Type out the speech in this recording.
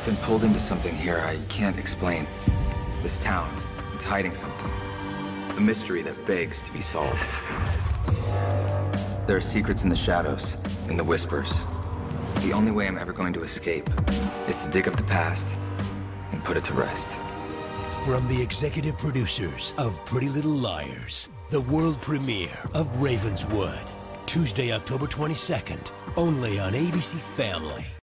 I've been pulled into something here I can't explain. This town, it's hiding something. A mystery that begs to be solved. There are secrets in the shadows, in the whispers. The only way I'm ever going to escape is to dig up the past and put it to rest. From the executive producers of Pretty Little Liars, the world premiere of Ravenswood. Tuesday, October 22nd, only on ABC Family.